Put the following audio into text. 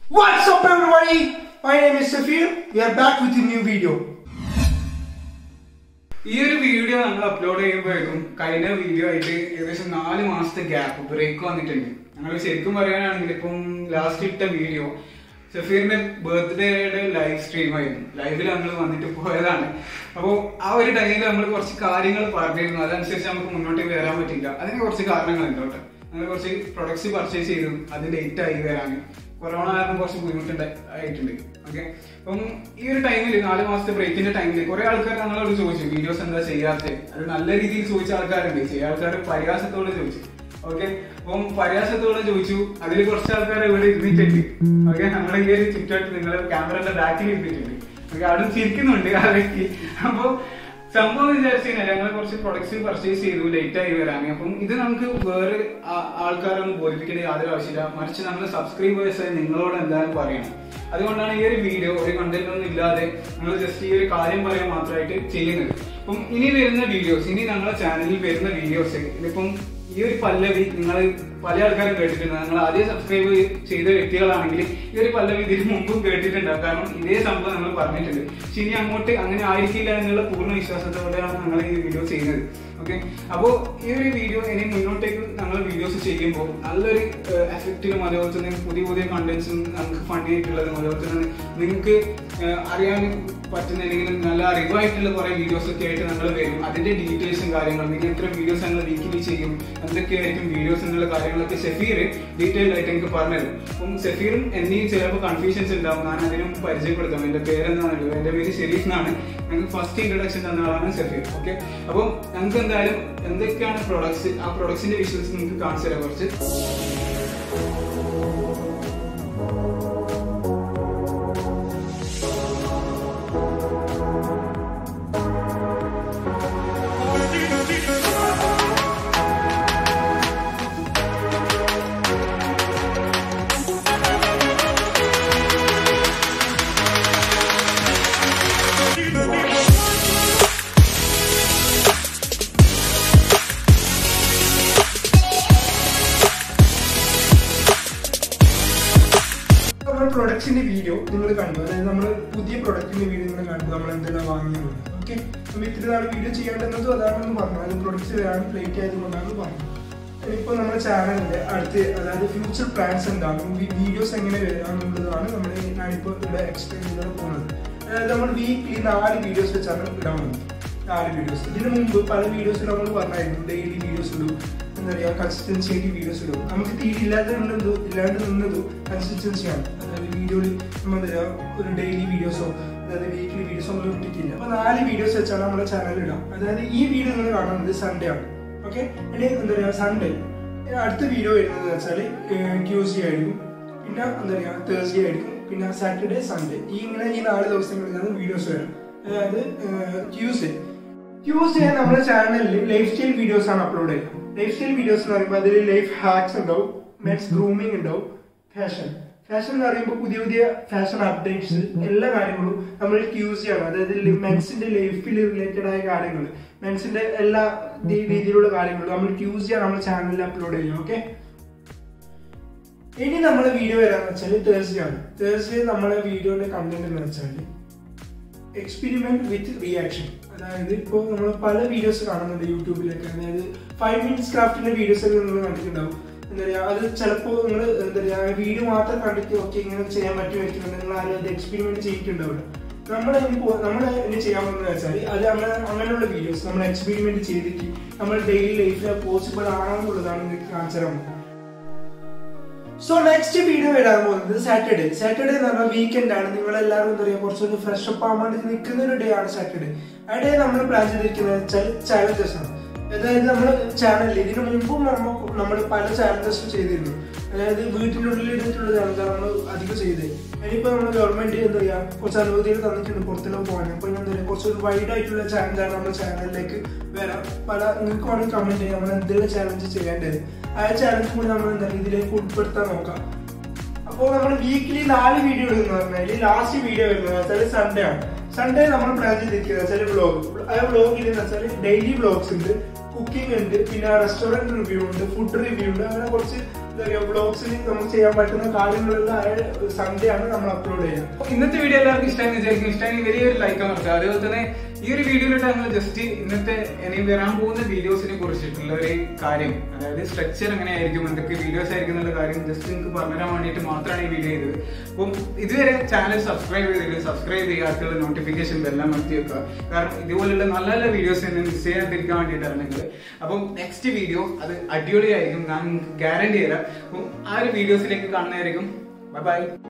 What's up everybody? My name is Safir. We are back with a new video. This video we upload a video ഏകദേശം 4 മാസത്തെ gap break വന്നിട്ടുണ്ട്. ഞങ്ങൾ ശരിക്കും പറയാനാണെങ്കിൽ ഇപ്പം last ഇട്ട വീഡിയോ സഫീറിന്റെ ബർത്ത്ഡേയുടെ ലൈവ് സ്ട്രീം ആയിരുന്നു. ലൈവിൽ ഞങ്ങൾ വന്നിട്ട് പോയതാണ്. അപ്പോൾ ആ ഒരു ടൈമിൽ നമ്മൾ കുറച്ച് കാര്യങ്ങൾ പറഞ്ഞിരുന്നു. അതനുസരിച്ച് നമുക്ക് മുന്നോട്ട് വരാൻ പറ്റില്ല. അതിന് കുറച്ച് കാരണങ്ങളുണ്ട് കേട്ടോ. ഞങ്ങൾ കുറച്ച് പ്രൊഡക്ട്സ് പർച്ചേസ് ചെയ്തു. അത് ലേറ്റ് ആയി വരാൻ കൊറോണ കാരണം കുറച്ച് ബുദ്ധിമുട്ടുണ്ടായിട്ടുണ്ട്. ഓക്കെ, അപ്പം ഈ ഒരു ടൈമിൽ 4 മാസത്തെ ബ്രേക്കിന്റെ ടൈമിൽ കുറെ ആൾക്കാർ നമ്മളോട് ചോദിച്ചു വീഡിയോസ് എന്താ ചെയ്യാത്തത്. അത് നല്ല രീതിയിൽ ചോദിച്ച ആൾക്കാരുണ്ട്. ചില ആൾക്കാർ പരിഹാസത്തോടെ ചോദിച്ചു. ഓക്കെ, അപ്പം പരിഹാസത്തോടെ ചോദിച്ചു. അതിൽ കുറച്ച് ആൾക്കാർ ഇവിടെ ഇരുന്നിട്ടുണ്ട്. ഓക്കെ, നമ്മുടെ ഈ ഒരു ചുറ്റുമായിട്ട് നിങ്ങൾ ക്യാമറയുടെ ബാക്കിൽ ഇരുന്നിട്ടുണ്ട്. ഓക്കെ, അവിടെ ചിരിക്കുന്നുണ്ട് ആ വ്യക്തി. അപ്പൊ സംഭവം വിചാരിച്ചു കഴിഞ്ഞാൽ ഞങ്ങൾ കുറച്ച് പ്രൊഡക്ട്സ് പർച്ചേസ് ചെയ്തു ലേറ്റ് ആയി വരാൻ. അപ്പം ഇത് നമുക്ക് വേറെ ആൾക്കാരൊന്നും ബോധിപ്പിക്കേണ്ട യാതൊരു ആവശ്യമില്ല. മറിച്ച് നമ്മൾ സബ്സ്ക്രൈബേഴ്സ് നിങ്ങളോട് എന്തായാലും പറയണം. അതുകൊണ്ടാണ് ഈ ഒരു വീഡിയോ ഒരു കണ്ടന്റ് ഒന്നും ഇല്ലാതെ നമ്മൾ ജസ്റ്റ് ഈ ഒരു കാര്യം പറയാൻ മാത്രമായിട്ട് ചെയ്യുന്നത്. അപ്പം ഇനി വരുന്ന വീഡിയോസ്, ഇനി ഞങ്ങളുടെ ചാനലിൽ വരുന്ന വീഡിയോസ്, ഇതിപ്പം ഈ ഒരു പല്ലവി നിങ്ങൾ പല ആൾക്കാരും കേട്ടിട്ടുണ്ട്. നിങ്ങൾ ആദ്യം സബ്സ്ക്രൈബ് ചെയ്ത വ്യക്തികളാണെങ്കിൽ ഈ ഒരു പല്ലവി ഇതിന് മുമ്പും കേട്ടിട്ടുണ്ടാവും. കാരണം ഇതേ സംഭവം നമ്മൾ പറഞ്ഞിട്ടുണ്ട്. പക്ഷെ ഇനി അങ്ങോട്ട് അങ്ങനെ ആയിരിക്കില്ല എന്നുള്ള പൂർണ്ണ വിശ്വാസത്തോടെയാണ് ഞങ്ങൾ ഈ വീഡിയോ ചെയ്യുന്നത്. ഓക്കെ, അപ്പോൾ ഈ ഒരു വീഡിയോ ഇനി മുന്നോട്ടേക്ക് ഞങ്ങൾ വീഡിയോസ് ചെയ്യുമ്പോൾ നല്ലൊരു എഫക്റ്റിലും അതുപോലെ തന്നെ പുതിയ പുതിയ കണ്ടന്റ്സും നമുക്ക് ഫണ്ടി ആയിട്ടുള്ളതും അതുപോലെ തന്നെ നിങ്ങൾക്ക് അറിയാൻ പറ്റുന്ന അല്ലെങ്കിൽ നല്ല അറിവായിട്ടുള്ള കുറെ വീഡിയോസ് ഒക്കെ ആയിട്ട് ഞങ്ങൾ വരും. അതിന്റെ ഡീറ്റെയിൽസും കാര്യങ്ങളും ഇനി എത്ര വീഡിയോസ് ഞങ്ങൾ വീക്കിലി ചെയ്യും, എന്തൊക്കെയായിരിക്കും വീഡിയോസ് എന്നുള്ള കാര്യങ്ങളൊക്കെ സഫീർ ഡീറ്റെയിൽ ആയിട്ട് എനിക്ക് പറഞ്ഞുതരും. അപ്പം സഫീറും എന്നെയും ചിലപ്പോൾ കൺഫ്യൂഷൻസ് ഉണ്ടാവും. ഞാൻ അതിനും പരിചയപ്പെടുത്താം. എന്റെ പേരെന്താണല്ലോ, എന്റെ പേര് ഷെരീഫ് എന്നാണ്. ഞങ്ങൾക്ക് ഫസ്റ്റ് ഇൻട്രൊഡക്ഷൻ തന്ന ആളാണ് സഫീർ. ഓക്കെ, അപ്പം ഞങ്ങൾക്ക് എന്തായാലും എന്തൊക്കെയാണ് പ്രൊഡക്ട്സ്, ആ പ്രൊഡക്ട്സിന്റെ വിഷ്വൽസ് നിങ്ങൾക്ക് കാണിച്ചു തരാം കുറച്ച്. പ്രൊഡക്ട്സിന്റെ വീഡിയോ നിങ്ങൾ കണ്ടു, അതായത് നമ്മൾ പുതിയ പ്രൊഡക്റ്റിന്റെ വീഡിയോ നിങ്ങൾ കണ്ടു, നമ്മൾ എന്തെല്ലാം വാങ്ങിയത്. ഓക്കെ, നമ്മൾ ഇത്തിരി നാൾ വീഡിയോ ചെയ്യേണ്ടതും അതാണെന്ന് പറഞ്ഞു. അത് പ്രൊഡക്ട്സ് വരാൻ പ്ലേറ്റ് ആയതുകൊണ്ടാണ് പറഞ്ഞത്. ഇനിയിപ്പോൾ നമ്മുടെ ചാനലിന്റെ അടുത്ത് അതായത് ഫ്യൂച്ചർ പ്ലാൻസ് എന്താണ്, വീഡിയോസ് എങ്ങനെ വരാമെന്നുള്ളതാണ് ഞാനിപ്പോൾ ഇവിടെ എക്സ്പ്ലെയിൻ ചെയ്ത് പോകുന്നത്. അതായത് നമ്മൾ വീക്കിലി 4 വീഡിയോസ് വെച്ചാണ് ഇടാൻ വന്നത്. 4 വീഡിയോസ്. ഇതിനു മുമ്പ് പല വീഡിയോസ് നമ്മൾ പറഞ്ഞായിരുന്നു ഡെയിലി വീഡിയോസ് ഇടും, എന്താ പറയുക, കൺസിസ്റ്റൻസി ആയിട്ട് വീഡിയോസ് ഇടും. നമുക്ക് തീരെ ഇല്ലാണ്ട് നിന്നതും കൺസിസ്റ്റൻസിയാണ്. അതായത് വീഡിയോയിൽ നമ്മൾ എന്താ പറയുക ഒരു ഡെയിലി വീഡിയോസോ അതായത് വീക്ക്ലി വീഡിയോസോ ഒന്നും ഇട്ടിട്ടില്ല. അപ്പോൾ 4 വീഡിയോസ് വെച്ചാണ് നമ്മുടെ ചാനലിൽ ഇടാം. അതായത് ഈ വീഡിയോ നിങ്ങൾ കാണുന്നത് സൺഡേ ആണ്. ഓക്കെ, ഇനി എന്താ പറയുക സൺഡേ അടുത്ത വീഡിയോ വരുന്നത് വെച്ചാൽ ട്യൂസ്ഡേ ആയിരിക്കും, പിന്നെ എന്താ പറയുക തേഴ്സ്ഡേ ആയിരിക്കും, പിന്നെ സാറ്റർഡേ, സൺഡേ. ഈ 4 ദിവസങ്ങളിലാണ് വീഡിയോസ് വരാം. അതായത് ട്യൂസ്ഡേ നമ്മുടെ ചാനലിൽ ലൈഫ് സ്റ്റൈൽ വീഡിയോസ് ആണ് അപ്ലോഡ് ചെയ്യുന്നത്. ലൈഫ് സ്റ്റൈൽ വീഡിയോസ് എന്ന് പറയുമ്പോൾ അതിൽ ലൈഫ് ഹാക്സ് ഉണ്ടാവും, മെൻസ് ഗ്രൂമിംഗ് ഉണ്ടാവും, ഫാഷൻ എന്ന് പറയുമ്പോൾ പുതിയ പുതിയ ഫാഷൻ അപ്ഡേറ്റ്സ് എല്ലാ കാര്യങ്ങളും നമ്മൾ ട്യൂസ്ഡേ ആണ്. അതായത് മെൻസിന്റെ ലൈഫിൽ റിലേറ്റഡ് ആയ കാര്യങ്ങൾ, മെൻസിന്റെ എല്ലാ രീതിയിലുള്ള കാര്യങ്ങളും നമ്മൾ ട്യൂസ്ഡേ ആണ് നമ്മുടെ ചാനലിൽ അപ്ലോഡ് ചെയ്യുന്നത്. ഓക്കെ, ഇനി നമ്മളെ വീഡിയോ വരാന്ന് വെച്ചാൽ തേഴ്സ്ഡേ ആണ്. തേഴ്സ്ഡേ നമ്മളെ വീഡിയോയുടെ കണ്ടന്റ് എന്ന് വെച്ചാൽ എക്സ്പെരിമെന്റ് വിത്ത് റിയാക്ഷൻ. അതായത് ഇപ്പോൾ നമ്മൾ പല വീഡിയോസ് കാണുന്നുണ്ട് യൂട്യൂബിലൊക്കെ. അതായത് 5 മിനിറ്റ്സ് ക്രാഫ്റ്റിന്റെ വീഡിയോസ് ഒക്കെ നിങ്ങൾ കണ്ടിട്ടുണ്ടാവും. എന്താ പറയുക, അത് ചിലപ്പോൾ നിങ്ങൾ എന്താ പറയുക വീഡിയോ മാത്രം കണ്ടിട്ട് ഓക്കെ ഇങ്ങനെ ചെയ്യാൻ പറ്റുമായിരിക്കും, നിങ്ങൾ ആരും അത് എക്സ്പെരിമെന്റ് ചെയ്തിട്ടുണ്ടാവില്ല. നമ്മൾ ഇനി ചെയ്യാൻ പോകുന്നത് വെച്ചാൽ അത് അങ്ങനെയുള്ള വീഡിയോസ് നമ്മൾ എക്സ്പെരിമെന്റ് ചെയ്തിട്ട് നമ്മൾ ഡെയിലി ലൈഫിൽ പോസിബിൾ ആണെന്നുള്ളതാണ് നിങ്ങൾക്ക് കാണിച്ചു തരാൻ പോകുന്നത്. സോ നെക്സ്റ്റ് വീഡിയോ വരാൻ പോകുന്നത് സാറ്റർഡേ എന്ന് പറഞ്ഞാൽ വീക്കെൻഡ് ആണ്. നിങ്ങളെല്ലാവരും എന്താ പറയുക കുറച്ചൊന്ന് ഫ്രഷ് അപ്പ് ആവാൻ വേണ്ടി നിൽക്കുന്ന ഒരു ഡേ ആണ് സാറ്റർഡേ. ആ ഡേ നമ്മൾ പ്ലാൻ ചെയ്തിരിക്കുന്നത് വെച്ചാൽ ചാലഞ്ചസ് ആണ്. അതായത് നമ്മുടെ ചാനലിൽ ഇതിനു മുമ്പും നമ്മൾ പല ചാലഞ്ചസും ചെയ്തിരുന്നു. അതായത് വീട്ടിനുള്ളിൽ ഇരുന്നിട്ടുള്ള ചാലഞ്ചാണ് നമ്മൾ അധികം ചെയ്തത്. ഇനിയിപ്പോൾ നമ്മൾ ഗവൺമെന്റ് എന്താ പറയുക കുറച്ച് അനുമതികൾ തന്നിട്ടുണ്ട് പുറത്തേക്ക് പോകാൻ. അപ്പോൾ എന്താ പറയുക കുറച്ചൊരു വൈഡ് ആയിട്ടുള്ള ചാലഞ്ചാണ് നമ്മുടെ ചാനലിലേക്ക് വരാം. നിങ്ങൾക്ക് വേണമെങ്കിൽ കമന്റ് ചെയ്യാം നമ്മൾ എന്തെങ്കിലും ചാലഞ്ച് ചെയ്യേണ്ടത്. ആ ചാലഞ്ച് കൂടി നമ്മൾ എന്താ ഇതിലേക്ക് ഉൾപ്പെടുത്താൻ നോക്കാം. അപ്പോൾ നമ്മൾ വീക്കിലി 4 വീഡിയോ ഇടുന്ന പറഞ്ഞാൽ ലാസ്റ്റ് വീഡിയോ വരുന്നത് വെച്ചാൽ സൺഡേ ആണ്. സൺഡേ നമ്മൾ പ്ലാൻ ചെയ്തിരിക്കുന്നത് വെച്ചാൽ വ്ളോഗ്. ആ വ്ളോഗിൽ വെച്ചാൽ ഡെയിലി വ്ളോഗ്സ് ഉണ്ട്, കുക്കിംഗ് ഉണ്ട്, പിന്നെ റെസ്റ്റോറന്റ് റിവ്യൂ ഉണ്ട്, ഫുഡ് റിവ്യൂ ഉണ്ട്, അങ്ങനെ കുറച്ച് വ്ളോഗ്സിൽ നമുക്ക് ചെയ്യാൻ പറ്റുന്ന കാര്യങ്ങളെല്ലാം സൺഡേ ആണ് നമ്മൾ അപ്ലോഡ് ചെയ്യുന്നത്. ഇന്നത്തെ വീഡിയോ എല്ലാവർക്കും ഇഷ്ടമായി വിചാരിക്കും. ഇഷ്ടമായി വലിയൊരു ലൈക്ക് നടത്തുക. അതുപോലെ തന്നെ ഈ ഒരു വീഡിയോയിലോട്ട് ഞങ്ങൾ ജസ്റ്റ് ഇന്നത്തെ ഇനി വരാൻ പോകുന്ന വീഡിയോസിനെ കുറിച്ചിട്ടുള്ള ഒരു കാര്യം, അതായത് സ്ട്രക്ചർ എങ്ങനെയായിരിക്കും, എന്തൊക്കെ വീഡിയോസ് ആയിരിക്കും എന്നുള്ള കാര്യം ജസ്റ്റ് നിങ്ങൾക്ക് പറഞ്ഞുതരാൻ വേണ്ടിയിട്ട് മാത്രമാണ് ഈ വീഡിയോ ചെയ്തത്. അപ്പം ഇതുവരെ ചാനൽ സബ്സ്ക്രൈബ് ചെയ്തിട്ട് സബ്സ്ക്രൈബ് ചെയ്യാത്തുള്ള നോട്ടിഫിക്കേഷൻ എല്ലാം നിർത്തി വെക്കുക. കാരണം ഇതുപോലുള്ള നല്ല നല്ല വീഡിയോസ് തന്നെ മിസ് ചെയ്യാതിരിക്കാൻ വേണ്ടിയിട്ടാണ് നിങ്ങൾ. അപ്പം നെക്സ്റ്റ് വീഡിയോ അത് അടിപൊളിയായിരിക്കും, ഞാൻ നിങ്ങൾക്ക് ഗ്യാരണ്ടി തരാം. അപ്പം ആ ഒരു വീഡിയോസിലേക്ക് കാണുന്നതായിരിക്കും. Bye bye.